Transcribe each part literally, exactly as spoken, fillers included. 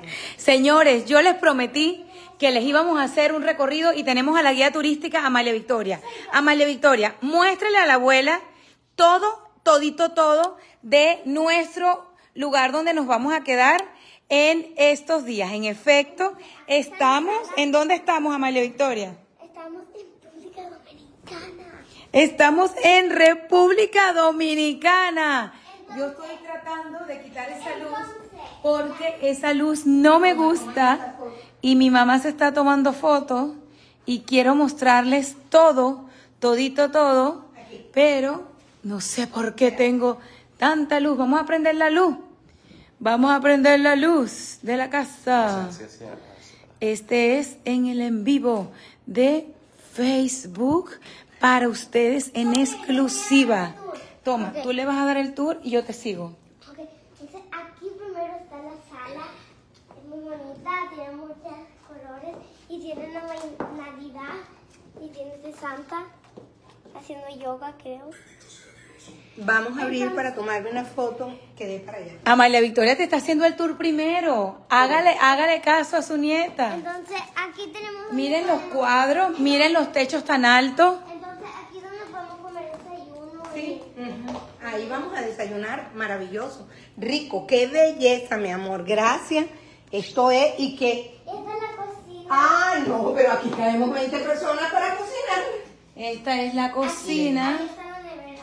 Señores, yo les prometí que les íbamos a hacer un recorrido y tenemos a la guía turística Amalia Victoria. Amalia Victoria, muéstrale a la abuela todo, todito, todo de nuestro lugar donde nos vamos a quedar en estos días. En efecto, estamos, ¿en dónde estamos, Amalia Victoria? Estamos en República Dominicana. Estamos en República Dominicana. Yo estoy tratando de quitar esa luz porque esa luz no me gusta y mi mamá se está tomando fotos y quiero mostrarles todo, todito, todo, pero no sé por qué tengo tanta luz. Vamos a prender la luz. Vamos a prender la luz de la casa. Este es en el en vivo de Facebook para ustedes en exclusiva. Toma, tú le vas a dar el tour y yo te sigo. Ok, entonces aquí primero está la sala. Es muy bonita, tiene muchos colores y tiene una Navidad y tiene de Santa haciendo yoga, creo. Vamos a abrir para tomarle una foto que dé para allá. Amalia Victoria te está haciendo el tour primero. Hágale, hágale caso a su nieta. Entonces aquí tenemos... Miren los cuadros, miren los techos tan altos. Entonces aquí donde podemos comer desayuno. Sí, uh-huh. Ahí vamos a desayunar, maravilloso. Rico, qué belleza, mi amor. Gracias. Esto es, y que... Esta es la cocina. Ah, no, pero aquí caemos veinte personas para cocinar. Esta es la cocina. Aquí está la nevera.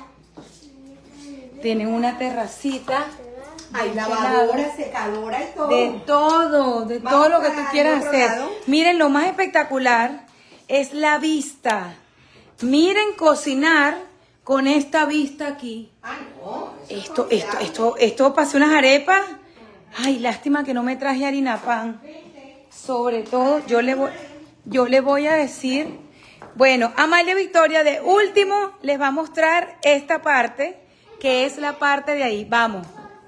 Tienen una terracita. Hay lavadora, secadora y todo. De todo, de todo lo que tú quieras hacer. Miren, lo más espectacular es la vista. Miren cocinar con esta vista aquí. Ah, no. Esto, esto, esto, esto pasé unas arepas. Ay, lástima que no me traje harina pan. Sobre todo, yo le voy, yo le voy a decir, bueno, Amalia Victoria de último les va a mostrar esta parte, que es la parte de ahí. Vamos.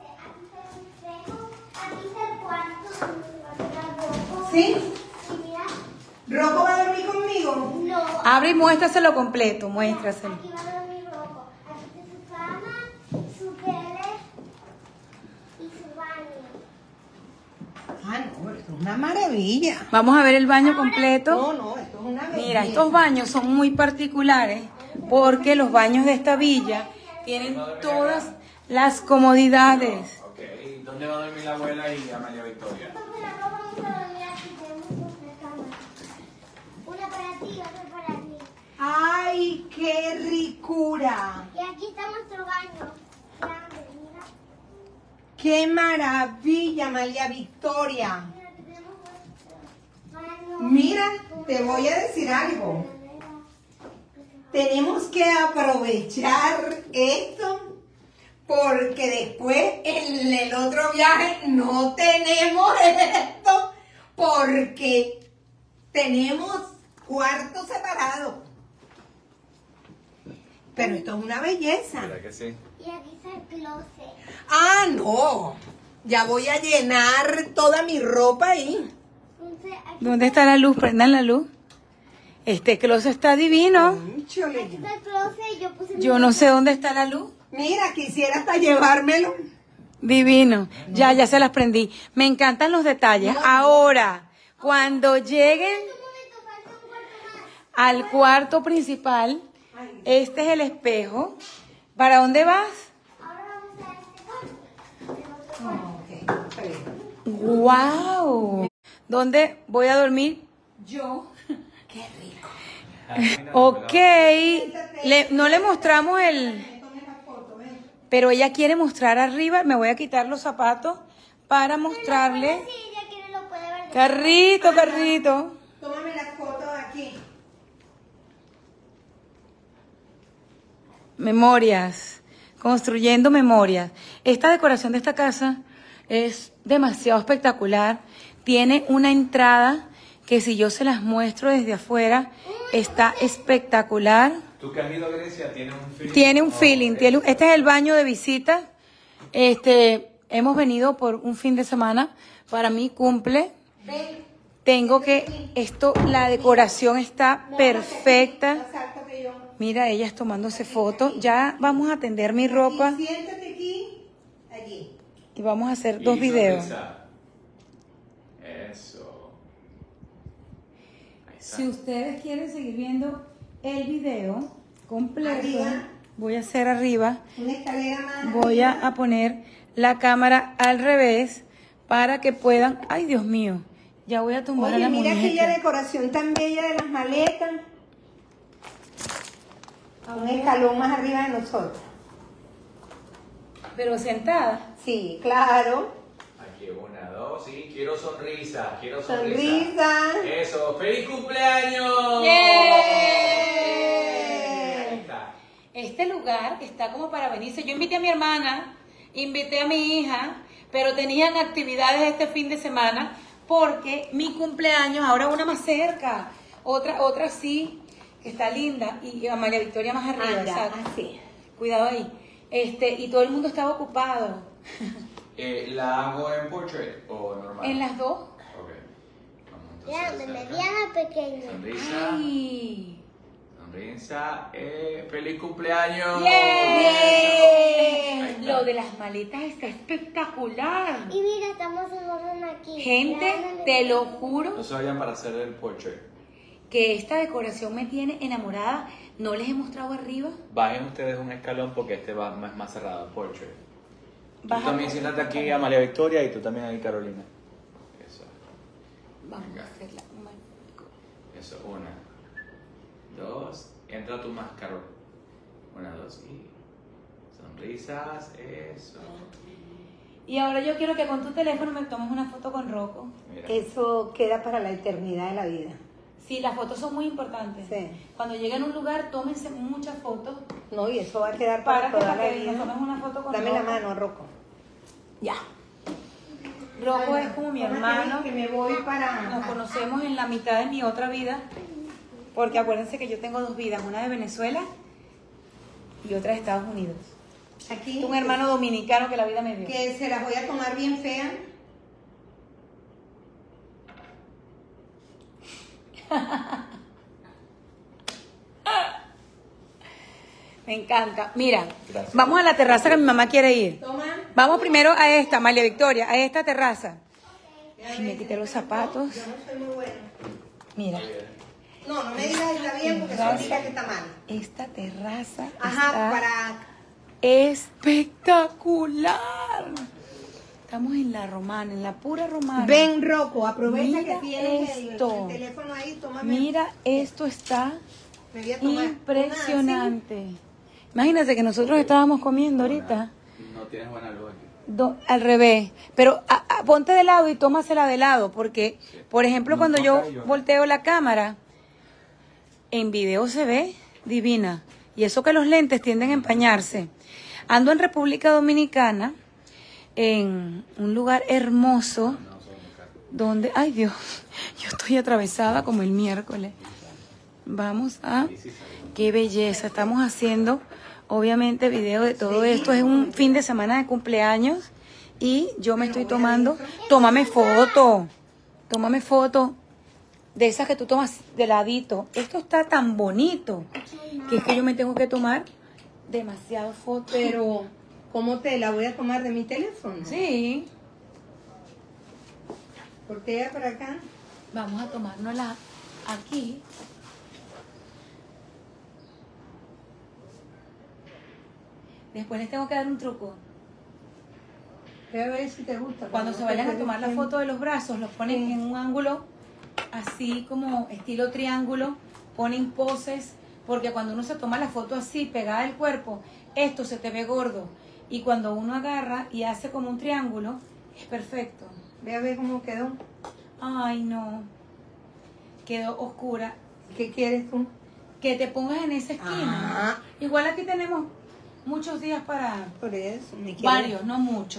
Aquí está el cuarto donde va a quedar Rocco. ¿Sí? Y mira, ¿Rocco va a dormir conmigo? no. Abre y muéstraselo completo, muéstraselo. Aquí va a dormir Rocco. Aquí está su cama, su tele y su baño. Ah, no, esto es una maravilla. Vamos a ver el baño completo. No, no, esto es una belleza. Mira, estos baños son muy particulares porque los baños de esta villa tienen todas las comodidades. Ok, ¿dónde va a dormir la abuela y Amalia Victoria? Entonces la ropa vamos a dormir aquí. Tenemos dos camas. Una para ti y otra para mí. ¡Ay, qué ricura! Y aquí está nuestro baño. Grande, mira. ¡Qué maravilla, Amalia Victoria! Mira, aquí tenemos nuestro baño. Mira, te voy a decir algo. Tenemos que aprovechar esto porque después en el otro viaje no tenemos esto porque tenemos cuartos separados. Pero esto es una belleza. ¿Verdad que sí? Y aquí está el closet. Ah, no. Ya voy a llenar toda mi ropa ahí. Entonces, aquí, ¿Dónde está la luz? Prendan la luz. Este closet está divino. Chole. aquí está el closet y yo puse mi Yo no sé dónde está la luz. Mira, quisiera hasta llevármelo. Divino. Ya, ya se las prendí. Me encantan los detalles. Ahora, cuando lleguen Un momento, falta un cuarto más. al cuarto principal, este es el espejo. ¿Para dónde vas? Ahora vamos a este cuarto. El otro cuarto. ¡Wow! ¿Dónde voy a dormir? Yo. Qué rico. Ok. Le- no le mostramos el... Pero ella quiere mostrar arriba. Me voy a quitar los zapatos para mostrarle. Sí, ella quiere lo puede ver. Carrito, carrito. Tómame las fotos aquí. Memorias. Construyendo memorias. Esta decoración de esta casa es demasiado espectacular. Tiene una entrada que si yo se las muestro desde afuera, está espectacular. ¿Tú que has ido a Grecia tienes un feeling? Tiene un Oh, feeling. ok. Tiene, este es el baño de visita. Este, hemos venido por un fin de semana. Para mí cumple. Tengo que, esto, la decoración está perfecta. Más alto que yo. Mira, ellas tomándose fotos. Ya vamos a tender mi ropa Y siéntate aquí, allí. y vamos a hacer Y dos hizo videos. pizza. Eso. Ahí está. Si ustedes quieren seguir viendo el video completo, Arriba. voy a hacer arriba, Una escalera más. voy a, a poner la cámara al revés para que puedan, ay Dios mío, ya voy a tumbar a Oye, la mira aquella muñeca. decoración tan bella de las maletas. Un escalón más arriba de nosotros. Pero sentada. Sí, claro. Aquí una, dos, sí. Quiero sonrisa, quiero sonrisa. Sonrisa. Eso, ¡feliz cumpleaños! ¡Yeah! Ahí está. Este lugar está como para venirse. Yo invité a mi hermana, invité a mi hija, pero tenían actividades este fin de semana porque mi cumpleaños, ahora una más cerca, otra, otra sí, que está linda, y a María Victoria más arriba, Ah, ya, exacto. así. Cuidado ahí. Este, y todo el mundo estaba ocupado. Eh, ¿La hago en portrait o normal? En las dos. Ok. Vamos Grande, entonces acá. mediana, pequeña. Sonrisa. Ay. Sonrisa. Eh, ¡Feliz cumpleaños! ¡Yeah! Ahí está. Lo de las maletas está espectacular. Y mira, estamos en orden aquí. Gente, Grande, te lo pequeña. juro No se vayan para hacer el portrait. que esta decoración me tiene enamorada. No les he mostrado arriba. Bajen ustedes un escalón porque este va más, más cerrado, portrait. Tú Baja también por- siéntate aquí, Amalia Victoria, y tú también ahí, Carolina. Eso, Vamos Venga. a hacerla. eso, una, dos, entra tu máscara. Una, dos, y sonrisas, eso. Y ahora yo quiero que con tu teléfono me tomes una foto con Rocco. Mira. Eso queda para la eternidad de la vida. Sí, las fotos son muy importantes. Sí. Cuando lleguen a un lugar, tómense muchas fotos No, y eso va a quedar para, para que, toda para la que vida. nos tomes una foto con Dame la Rocco. mano, Rocco. Ya. Rocco es como mi Tómate hermano. Que me voy para... Nos conocemos en la mitad de mi otra vida. Porque acuérdense que yo tengo dos vidas, una de Venezuela y otra de Estados Unidos. Aquí. Un hermano dominicano que la vida me dio. Que se las voy a tomar bien fea. Me encanta. Mira, Gracias. vamos a la terraza que mi mamá quiere ir. Toma. Vamos primero a esta, María Victoria, a esta terraza. Ya Ay, me ves, quité los yo no- zapatos. Yo no soy muy buena. Mira, No, no me digas está bien porque eso indica que está mal. esta terraza Ajá, está para... espectacular. Estamos en la romana, en la pura romana. Ven, Rocco, aprovecha Mira que tienes el, esto. el teléfono ahí, tómame. Mira, esto está Me voy a tomar impresionante. Imagínate que nosotros estábamos comiendo ahorita. No tienes buena luz aquí. Do- al revés, pero a- a- ponte de lado y tómasela de lado, porque, por ejemplo, No, cuando yo acá y yo acá. volteo la cámara, en video se ve divina, y eso que los lentes tienden a empañarse. Ando en República Dominicana, en un lugar hermoso, donde, ay Dios, yo estoy atravesada como el miércoles. Vamos a, qué belleza, estamos haciendo... Obviamente video de todo esto, es un fin de semana de cumpleaños y yo me estoy tomando, tómame foto, tómame foto de esas que tú tomas de ladito. Esto está tan bonito que es que yo me tengo que tomar demasiado fotos. Pero, ¿cómo te la voy a tomar de mi teléfono? Sí, Voltea para acá. vamos a tomárnosla aquí. Después les tengo que dar un truco. Ve a ver si te gusta. Cuando se vayan a tomar la foto de los brazos, los ponen en un ángulo así como estilo triángulo, ponen poses, porque cuando uno se toma la foto así, pegada al cuerpo, esto se te ve gordo. Y cuando uno agarra y hace como un triángulo, es perfecto. Ve a ver cómo quedó. Ay, no. Quedó oscura. ¿Qué quieres tú? Que te pongas en esa esquina. Ajá. Igual aquí tenemos muchos días para... Por eso. Me quiero- Varios, no muchos.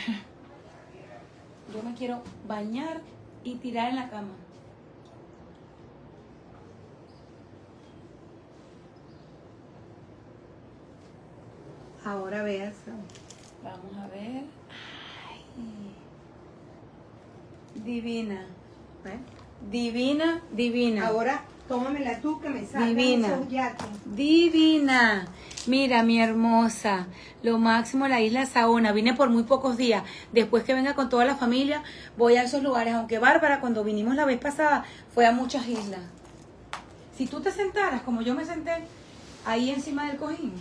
Yo me quiero bañar y tirar en la cama. Ahora veas. Vamos a ver. Ay. Divina. ¿eh? Divina, divina. Ahora, Tómamela tú que me salgan Divina. esos yates. Divina. Mira, mi hermosa. Lo máximo la isla Saona. Vine por muy pocos días. Después que venga con toda la familia, voy a esos lugares. Aunque Bárbara, cuando vinimos la vez pasada, fue a muchas islas. Si tú te sentaras como yo me senté, ahí encima del cojín.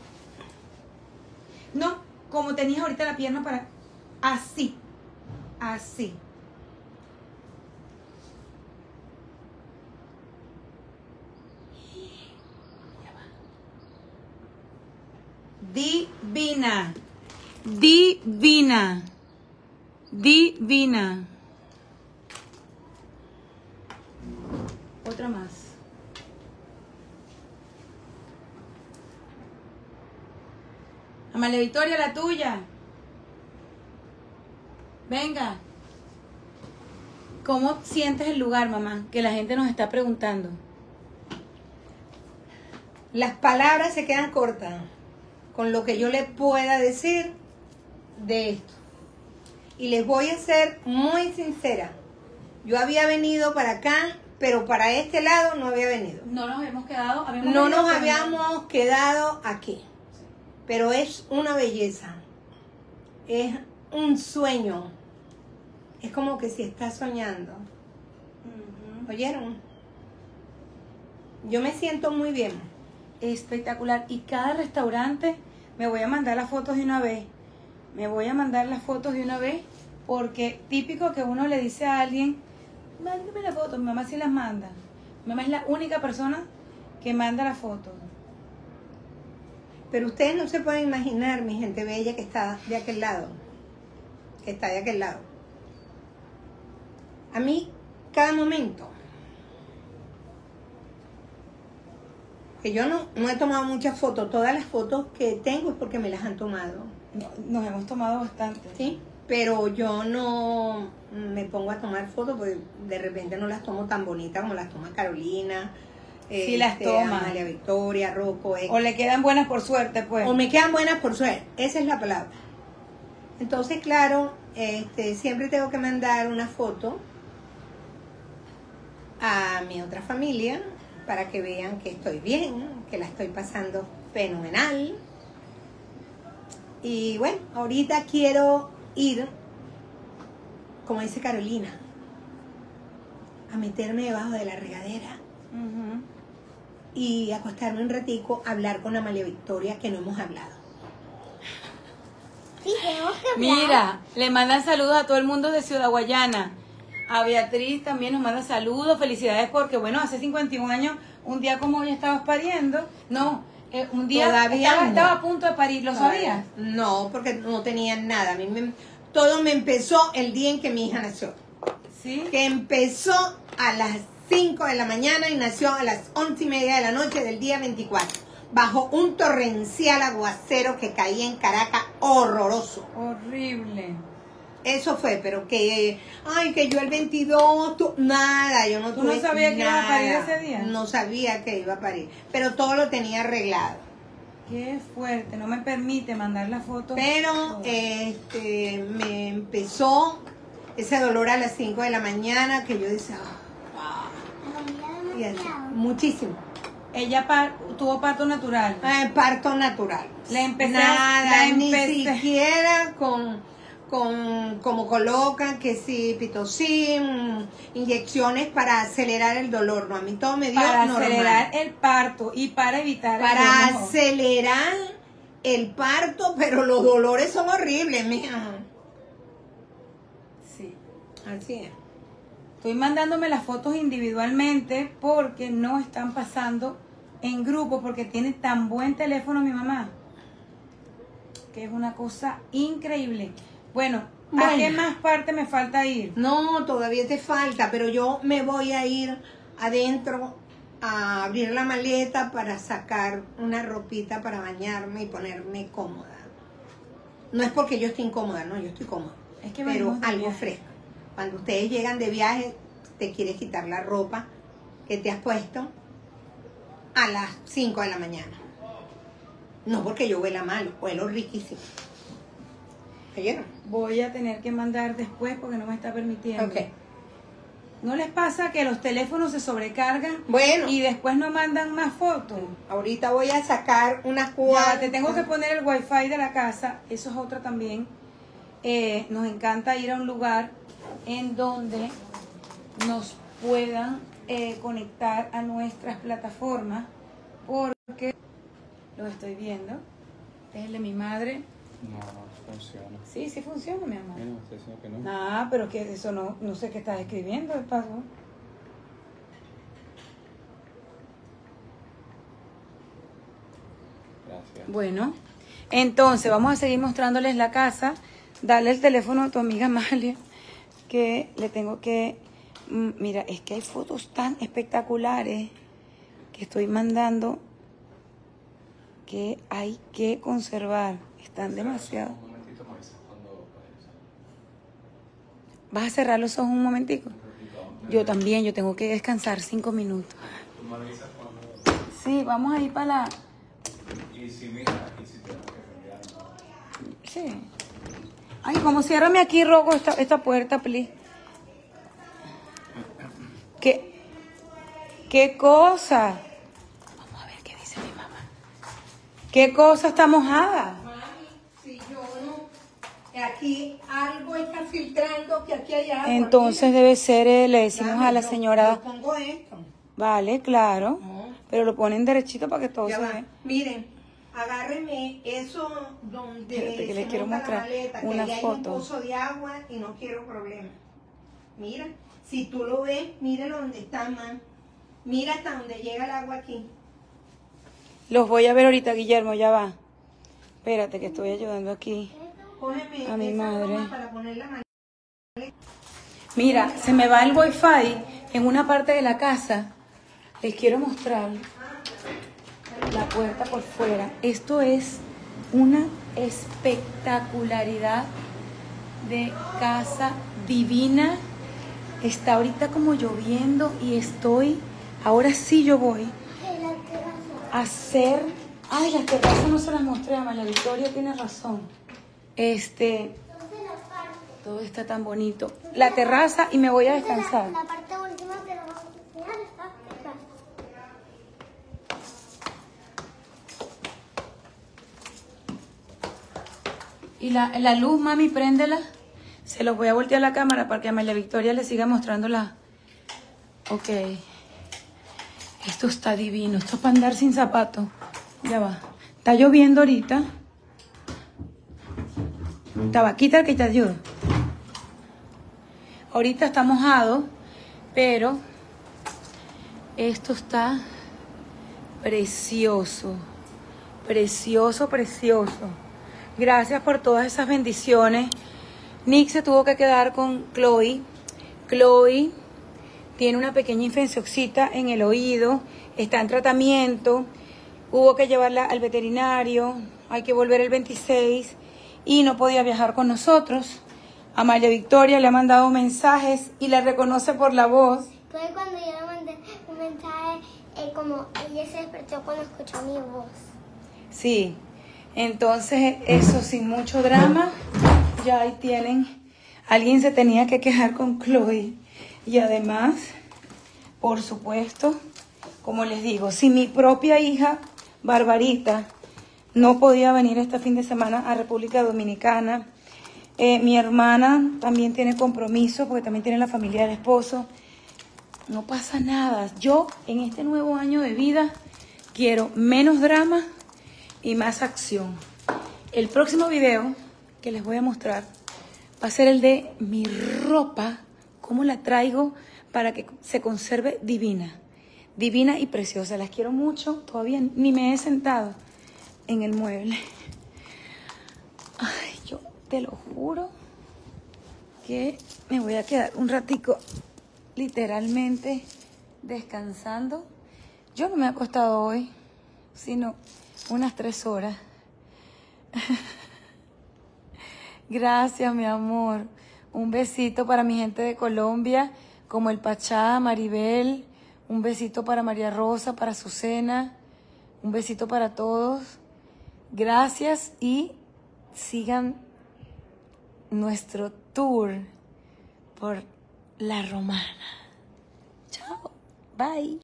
No, como tenías ahorita la pierna para... Así. Así. Divina. Divina. Divina. Otra más. Amalia Victoria, la tuya. Venga. ¿Cómo sientes el lugar, mamá? Que la gente nos está preguntando. Las palabras se quedan cortas con lo que yo les pueda decir de esto. Y les voy a ser muy sincera. Yo había venido para acá, pero para este lado no había venido. No nos habíamos quedado. habíamos No venido, nos pero habíamos quedado aquí. Pero es una belleza. Es un sueño. Es como que si estás soñando. Ujú. ¿Oyeron? Yo me siento muy bien. Espectacular. Y cada restaurante, me voy a mandar las fotos de una vez. Me voy a mandar las fotos de una vez. Porque típico que uno le dice a alguien, mándame las fotos. Mi mamá sí las manda. Mi mamá es la única persona que manda las fotos. Pero ustedes no se pueden imaginar, mi gente bella, que está de aquel lado. Que está de aquel lado. A mí, cada momento, que yo no, no he tomado muchas fotos, todas las fotos que tengo es porque me las han tomado, No, nos hemos tomado bastante. ¿sí? Pero yo no me pongo a tomar fotos porque de repente no las tomo tan bonitas como las toma Carolina, Sí las toma. Amalia Victoria, Rocco, X. O le quedan buenas por suerte, pues. O me quedan buenas por suerte, esa es la palabra. Entonces, claro, este, siempre tengo que mandar una foto a mi otra familia para que vean que estoy bien, que la estoy pasando fenomenal. Y bueno, ahorita quiero ir, como dice Carolina, a meterme debajo de la regadera Ujú. y acostarme un ratico a hablar con Amalia Victoria, que no hemos hablado. Sí, tenemos que hablar. Mira, le mandan saludos a todo el mundo de Ciudad Guayana. A Beatriz también nos manda saludos, felicidades porque, bueno, hace cincuenta y un años, un día como hoy estabas pariendo. No, eh, un día Todavía estaba, no. estaba a punto de parir, ¿lo sabías? No, porque no tenía nada. A mí me- todo me empezó el día en que mi hija nació. Sí. Que empezó a las cinco de la mañana y nació a las once y media de la noche del día veinticuatro. Bajo un torrencial aguacero que caía en Caracas, horroroso. Horrible. Eso fue, pero que, ay, que yo el veintidós, tú- nada, yo no ¿Tú no tuve sabías que ibas a parir nada. ese día? No sabía que iba a parir, pero todo lo tenía arreglado. Qué fuerte, no me permite mandar la foto. Pero este me empezó ese dolor a las cinco de la mañana que yo decía, ah, Comía y así, demasiado. muchísimo. Ella par- tuvo parto natural. Eh, parto natural. Le empecé a- Nada, la ni empecé- siquiera con, con, como colocan, que sí, pitocin, inyecciones para acelerar el dolor. No, a mí todo me dio Para normal. acelerar el parto y para evitar el Para enojo. acelerar el parto, pero los dolores son horribles, mija. Sí. Así es. Estoy mandándome las fotos individualmente porque no están pasando en grupo porque tiene tan buen teléfono mi mamá que es una cosa increíble. Bueno, ¿a Bueno. qué más parte me falta ir? No, todavía te falta, pero yo me voy a ir adentro a abrir la maleta para sacar una ropita para bañarme y ponerme cómoda. No es porque yo esté incómoda, no, yo estoy cómoda. Es que pero venimos de algo viaje. fresco. Cuando ustedes llegan de viaje, te quieres quitar la ropa que te has puesto a las cinco de la mañana. No porque yo huela mal, huelo riquísimo. ¿Oyeron? Voy a tener que mandar después porque no me está permitiendo. Ok. ¿No les pasa que los teléfonos se sobrecargan Bueno, y después no mandan más fotos? ahorita voy a sacar unas Ya, cuatro. te tengo que poner el wifi de la casa, eso es otra también. Eh, nos encanta ir a un lugar en donde nos puedan eh, conectar a nuestras plataformas, porque lo estoy viendo. Este es el de mi madre. No, no funciona. Sí, sí funciona, mi amor. Mira, estoy diciendo que no. Ah, pero que eso no, no sé qué estás escribiendo, de paso. Gracias. Bueno, entonces vamos a seguir mostrándoles la casa. Dale el teléfono a tu amiga Amalia, que le tengo que... mm, Mira, es que hay fotos tan espectaculares que estoy mandando que hay que conservar. Están demasiado. Un momentito, me avisas cuando puedas. ¿Vas a cerrar los ojos un momentico? Yo también, yo tengo que descansar cinco minutos. Tú me avisas cuando... Sí, vamos a ir para la... Y si mira, y si tenemos que cambiar, ¿no? Sí. Ay, como ciérrame aquí, Roco, esta, esta puerta, please. ¿Qué? ¿Qué cosa? Vamos a ver qué dice mi mamá. ¿Qué cosa está mojada? Mami, si yo no, aquí algo está filtrando, que aquí hay agua. Entonces debe ser, eh, le Mira. decimos Dame, a la yo- señora, yo pongo esto. vale, claro, No. pero lo ponen derechito para que todo Ya se va. vea. Miren, agárrenme eso donde Espérate que les se quiero monta mostrar la maleta, una que ahí hay un foto. pozo de agua y no quiero problemas. Mira, si tú lo ves, míralo donde está, man. Mira hasta donde llega el agua aquí. Los voy a ver ahorita, Guillermo, ya va. Espérate que estoy ayudando aquí. Cógeme A mi esa madre. broma para poner la maleta. Mira, se me va el wifi en una parte de la casa. Les quiero mostrar la puerta por fuera. Esto es una espectacularidad de casa divina. Está ahorita como lloviendo y estoy, ahora sí yo voy a hacer, ay, las terrazas no se las mostré a María Victoria, tiene razón. Este, todo está tan bonito. La terraza y me voy a descansar. La, la parte última que nos vamos a enseñar está acá. Y la, la luz, mami, préndela. Se los voy a voltear la cámara para que a María Victoria le siga mostrando la... Ok. Esto está divino. Esto es para andar sin zapatos. Ya va. Está lloviendo ahorita. Tabaquita, que te ayudo. Ahorita está mojado, pero esto está precioso. Precioso, precioso. Gracias por todas esas bendiciones. Nick se tuvo que quedar con Chloe. Chloe tiene una pequeña infeccióncita en el oído, está en tratamiento, hubo que llevarla al veterinario, hay que volver el veintiséis y no podía viajar con nosotros. A María Victoria le ha mandado mensajes y la reconoce por la voz. Fue cuando yo le mandé un mensaje, eh, como ella se despertó cuando escuchó mi voz. Sí, entonces eso sin mucho drama, ya ahí tienen, alguien se tenía que quejar con Chloe. Y además, por supuesto, como les digo, si mi propia hija, Barbarita, no podía venir este fin de semana a República Dominicana, eh, mi hermana también tiene compromiso porque también tiene la familia del esposo, no pasa nada. Yo en este nuevo año de vida quiero menos drama y más acción. El próximo video que les voy a mostrar va a ser el de mi ropa, cómo la traigo para que se conserve divina, divina y preciosa. Las quiero mucho, todavía ni me he sentado en el mueble. Ay, yo te lo juro que me voy a quedar un ratico literalmente descansando. Yo no me he acostado hoy, sino unas tres horas. Gracias, mi amor. Un besito para mi gente de Colombia, como el Pachá, Maribel. Un besito para María Rosa, para Azucena. Un besito para todos. Gracias y sigan nuestro tour por La Romana. Bye.